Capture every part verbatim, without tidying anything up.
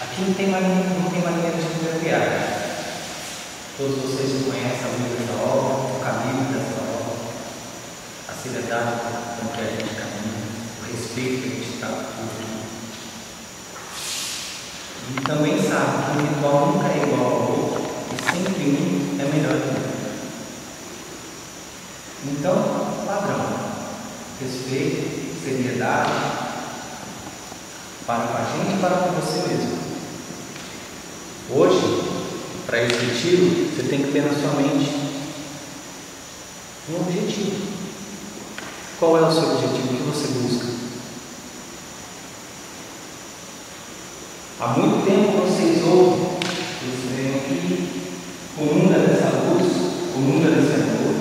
Aqui não tem, mania, não tem maneira de fotografiar. Todos vocês conhecem a luz da obra, o caminho dessa obra, a seriedade com que a gente caminha, o respeito que a gente está por. E também sabe que um ritual nunca é igual ao outro e sempre um é melhor que o outro. Então, padrão, respeito, seriedade para com a gente e para com você mesmo. Hoje, para esse retiro, você tem que ter na sua mente um objetivo. Qual é o seu objetivo? O que você busca? Há muito tempo vocês ouvem, vocês vêm aqui, comungam dessa luz, comungam desse amor,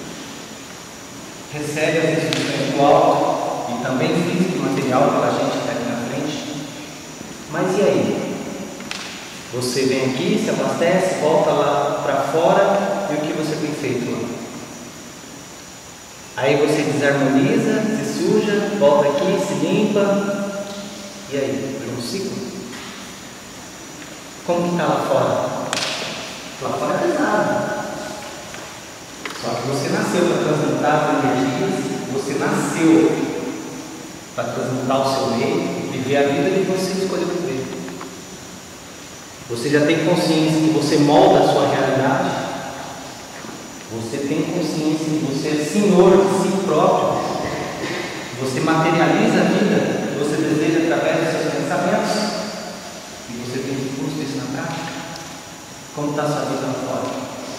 recebe as instruções do alto e também físico e material pela gente que está aqui na frente. Mas e aí? Você vem aqui, se abastece, volta lá para fora e o que você tem feito lá? Aí você desarmoniza, se suja, volta aqui, se limpa. E aí? É um ciclo? Como que está lá fora? Lá fora é pesado. Só que você nasceu para transmutar as energias, você nasceu para transmutar o seu meio, viver a vida que você escolheu viver. Você já tem consciência que você molda a sua realidade. Você tem consciência que você é senhor de si próprio. Você materializa a vida que você deseja através dos seus pensamentos. E você tem recurso disso na prática. Como está a sua vida lá fora?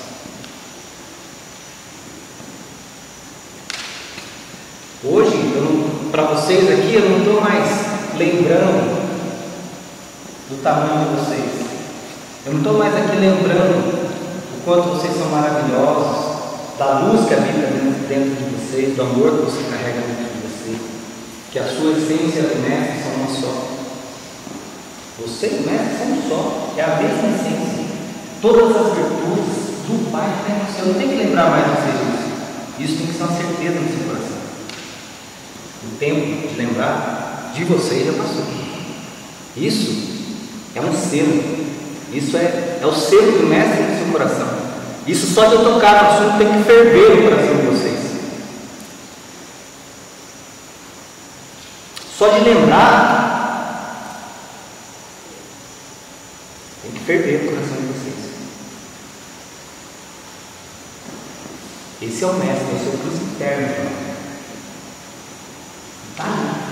Hoje, para vocês aqui, eu não estou mais lembrando do tamanho de vocês. Eu não estou mais aqui lembrando o quanto vocês são maravilhosos, da luz que habita dentro de vocês, do amor que você carrega dentro de vocês, que a sua essência e o mestre são uma só. Você e o mestre são um só, é a mesma essência. Todas as virtudes do Pai tem você. Eu não tenho que lembrar mais vocês disso. Isso tem que ser uma certeza no seu coração. O tempo de lembrar de vocês já passou. Isso é um selo. Isso é, é o selo do mestre no seu coração. Isso só de eu tocar no assunto tem que ferver o coração de vocês. Só de lembrar tem que ferver o coração de vocês. Esse é o mestre, é o seu Cristo interno. Tá?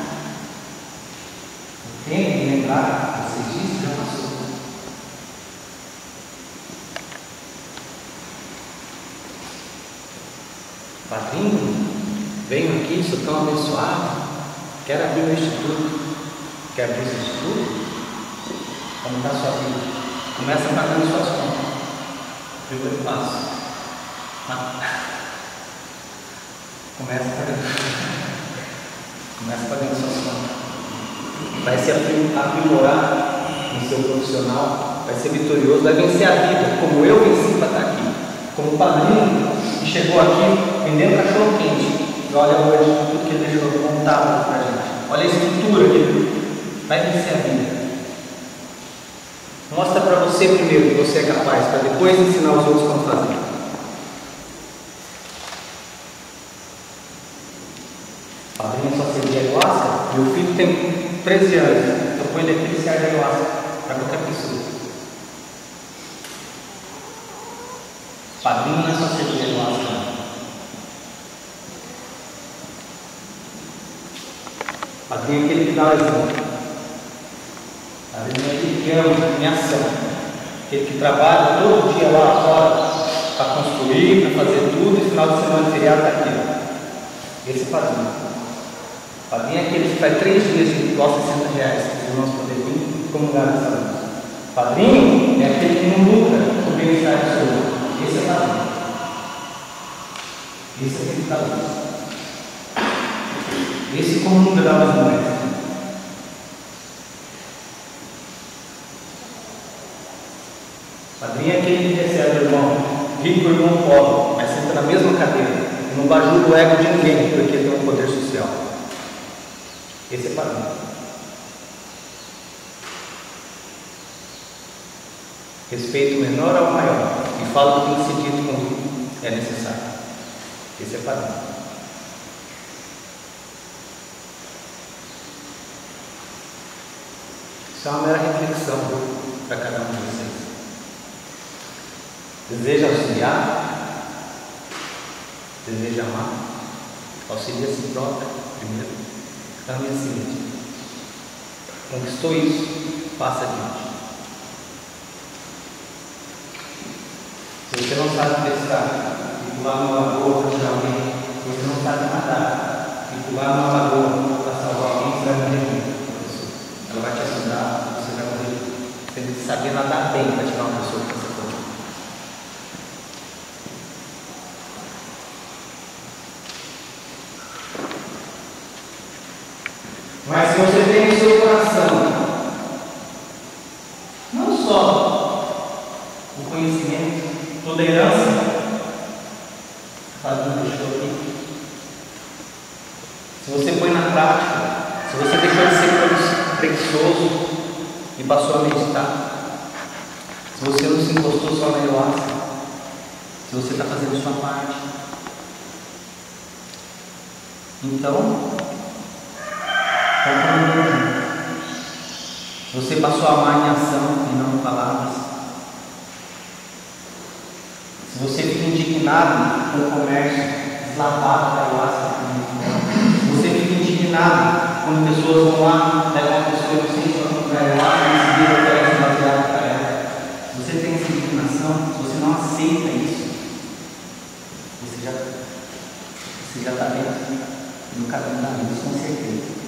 O tempo de lembrar, vocês dizem, já passou. Padrinho, venho aqui, sou tão abençoado, quero abrir o instituto. Quer abrir o instituto? Como está a sua vida? Começa pagando suas contas. Primeiro passo. Começa pagando. Começa pagando suas contas. Vai se aprimorar no seu profissional, vai ser vitorioso, vai vencer a vida, como eu venci para estar aqui. Como o padrinho que chegou aqui vendendo cachorro quente. E olha hoje tudo que ele deixou montado para a gente. Olha a estrutura que ele vai vencer a vida. Mostra para você primeiro que você é capaz, para depois ensinar os outros como fazer. Padrinho só servia ayahuasca. Meu filho tem treze anos. Eu ponho ele aqui de ayahuasca para qualquer pessoa. Padrinho não é só servir ayahuasca. Padrinho é aquele que dá o exemplo. Padrinho é aquele que ama em ação. Aquele que trabalha todo dia lá fora para construir, para fazer tudo, e no final de semana feriado está aqui. Esse é padrinho. Padrinho é aquele que faz três dias de ritual, sessenta reais, para os irmãos poderem vir comungar nessa luz. Padrinho é aquele que não lucra com o bem-estar do seu. Esse é padrinho. Esse é aquele que dá luz. Esse comunga dá luz no mestre. Padrinho é aquele que recebe o irmão rico e o irmão pobre, mas senta na mesma cadeira e não bajula o ego de ninguém, porque tem um poder social. Esse é padrinho. Respeito o menor ao maior. E falo o que tem que ser dito quando é necessário. Esse é padrão. Isso é uma mera reflexão para cada um de vocês. Deseja auxiliar? Deseja amar? Auxilia a si próprio primeiro. Ame a si mesmo. Conquistou isso? Passa adiante. Se você não sabe pescar e pular numa lagoa para tirar alguém, se você não sabe nadar e pular numa lagoa para salvar alguém, você vai morrer muito. Ela vai te ajudar, você vai morrer. Você tem que saber nadar bem para tirar uma pessoa que você for. Mas se você tem no seu coração não só o conhecimento, tolerância, faz um deixou aqui. Se você põe na prática, se você deixou de ser preguiçoso e passou a meditar, se você não se encostou só na ayahuasca, se você está fazendo sua parte, então, se você passou a amar em ação e não em palavras, se você fica indignado com o comércio deslavado da ayahuasca, se você fica indignado quando pessoas vão lá, levam uma pessoa inocente para a ayahuasca e em seguida oferecem baseado para ela, se você tem essa indignação, se você não aceita isso, você já você já está dentro do caminho da luz, com certeza.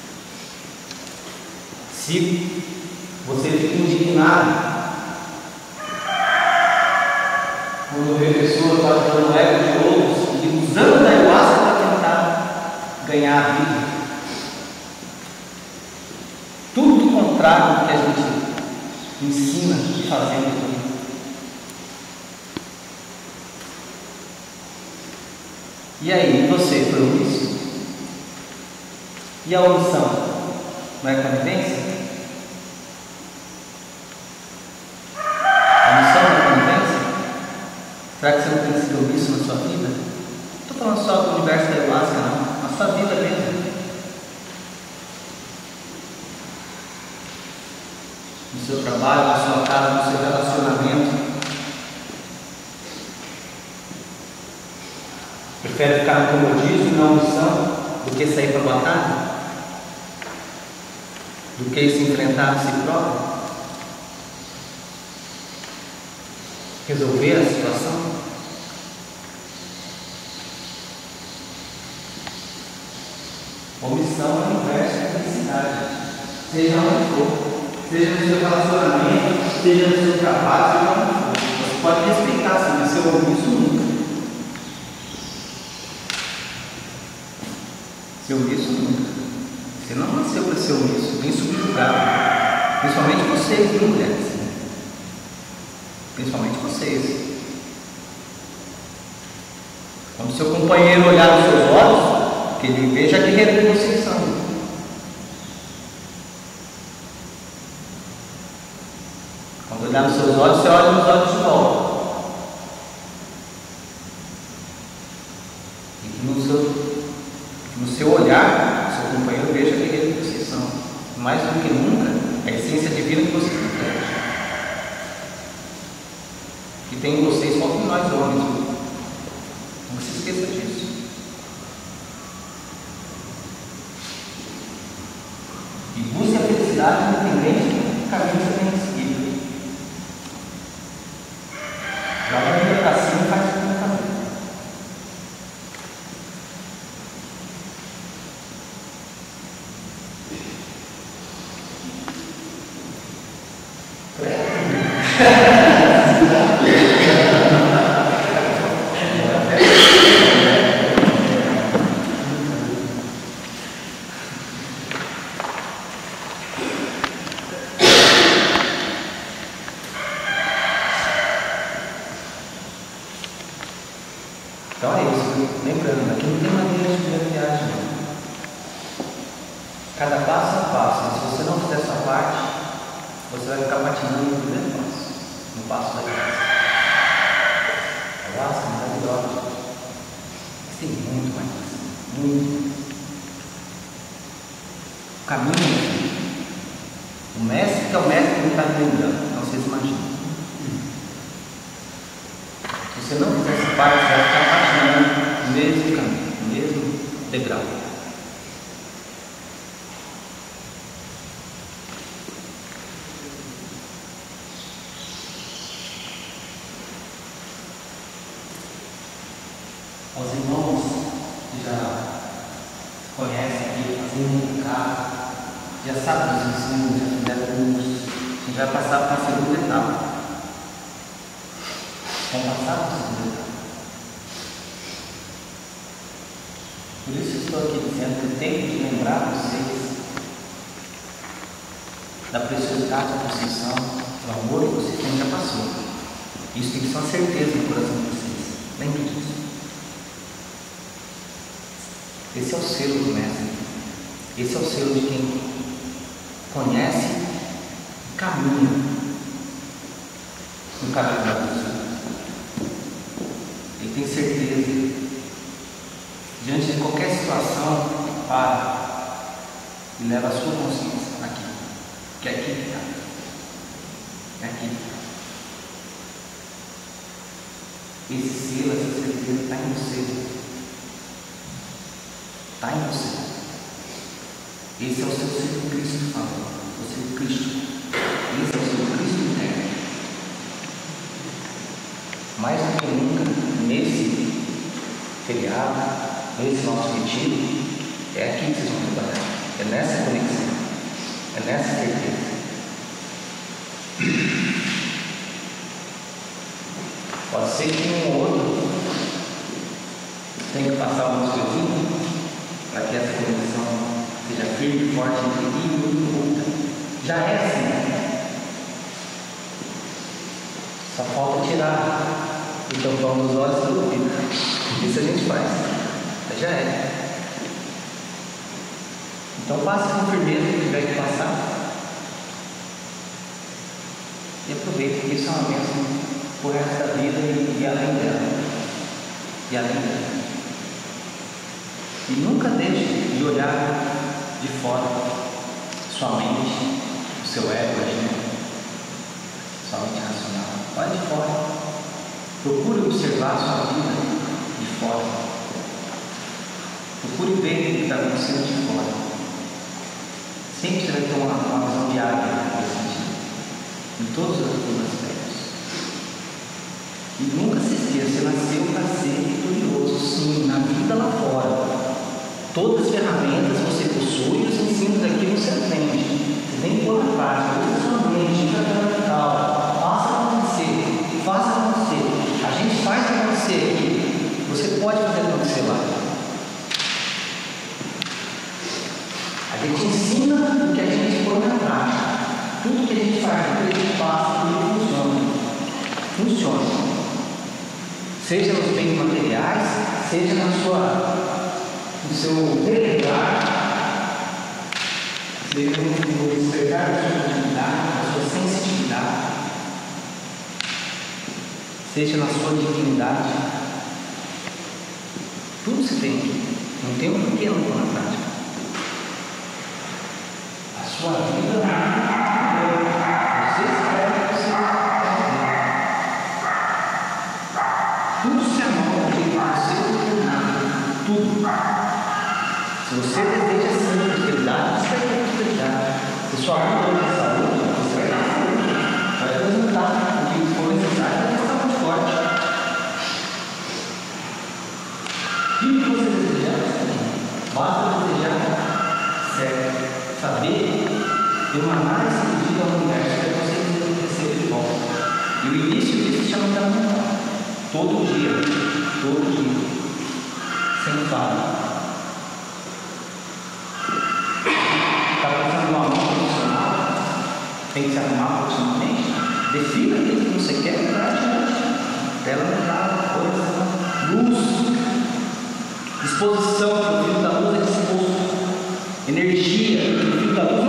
Se você fica indignado quando vê pessoas fazendo ego de outros e usando a ayahuasca para tentar ganhar a vida, tudo o contrário do que a gente ensina e fazemos aqui. E aí, você foi omisso? E a omissão? Não é conivência? A omissão não é conivência? Será que você não tem sido omisso na sua vida? Não estou falando só do universo da ayahuasca, não. Na sua vida mesmo. No seu trabalho, na sua casa, no seu relacionamento. Prefere ficar no comodismo e na omissão do que sair para a batalha? Do que se enfrentar a si próprio? Resolver a situação? Omissão é o inverso da felicidade. Seja onde for, seja no seu relacionamento, seja no seu trabalho, seja onde for. Você pode respeitar, se não ser omisso nunca. Ser omisso nunca. Você não nasceu para ser omisso, nem subjugado. Principalmente vocês, viu, mulheres? Principalmente vocês. Quando seu companheiro olhar nos seus olhos, que ele veja que guerreiro que vocês são. Quando olhar nos seus olhos, você olha nos olhos de volta. E que no seu, no seu olhar, seu companheiro veja que guerreiro que vocês são. Mais do que nunca, a essência divina que vocês refletem. Que tem em vocês só que nós homens. Não se esqueça disso. E busque a felicidade independente do caminho que você tem que seguir. Joga a vida para cima e faz o que tem que fazer. Então é isso, lembrando, aqui não tem maneira de ver a viagem, não. Cada passo é um passo, mas se você não fizer a sua parte, você vai ficar patinando no primeiro passo. no passo da graça. A graça é maravilhosa. Mas tem muito mais assim, muito. O caminho é assim. O mestre que é o mestre que não está me lembrando, então vocês imaginam. Se você não fizer essa parte, você vai ficar patinando no mesmo caminho, no mesmo degrau. Aos irmãos que já conhecem aqui, fazendo casa, já sabem dos ensinos, já fizeram cursos, já passaram para a segunda etapa. Já passaram para a segunda etapa. Por isso estou aqui dizendo que eu tenho que lembrar vocês da preciosidade da Conceição, do amor que vocês têm, já passou. Isso tem que ser uma certeza no coração de vocês. Lembre disso. Esse é o selo do mestre. Esse é o selo de quem conhece e caminha no caminho da luz. Ele tem certeza. Diante de qualquer situação, para e leva a sua consciência aqui. Que é aqui que está. É aqui que está. Esse selo, essa certeza está em você. Está em você. Esse é o seu ser Cristo falou. O seu Cristo. Esse é o seu Cristo interno. Mais do que nunca, nesse feriado, nesse nosso retiro, é aqui que vocês vão trabalhar. É nessa conexão. É nessa certeza. Pode ser que um ou outro tenha que passar algumas coisinhas para que essa conexão seja firme, forte, incrível e outra. Já é assim. Só falta tirar o tampão dos olhos do ouvido. Isso a gente faz. Mas já é. Então passe com firmeza que tiver que passar. E aproveite, porque isso é uma bênção por resto da vida e, e além dela. E além dela. E nunca deixe de olhar de fora sua mente, o seu ego agindo, sua mente racional. Olha de fora. Procure observar a sua vida de fora. Procure ver o que está acontecendo de fora. Sempre você vai ter uma, uma visão diária nesse sentido, em todos os aspectos. E nunca se esqueça, você nasceu para ser vitorioso, sim, na vida lá fora. Todas as ferramentas você possui e os ensinos aqui você aprende. Você tem que pôr na prática, usa sua mente, fica fundamental, faça acontecer, faça acontecer. A gente faz acontecer aqui, você pode fazer acontecer lá. A gente ensina o que a gente põe na prática. Tudo que a gente faz, tudo que a gente passa, tudo funciona. Funciona. Seja nos bens materiais, seja na sua, no seu delegar, seja no despertar da sua dignidade, da sua sensibilidade, seja na sua dignidade. Tudo se tem aqui. Não tem um porquê não pôr na prática. A sua vida, você espera que você tudo se amolda de você por nada. Tudo. Se você deseja essa prosperidade, você vai ter prosperidade. Se sua vida é saúde, você vai ter saúde. Vai apresentar o que for necessário para estar muito forte. E o que você desejar, basta desejar certo. Saber ter uma análise do dia ao universo para você receber de volta. E o início disso se chama fundamental. Todo dia, todo dia, sem falha. Está precisando de uma mão profissional? Tem que se arrumar profissionalmente? Defina aquilo que você quer e vai adiante. Tela mental, coisa, luz, disposição, o fio da luz é disposto. Energia, o fio da luz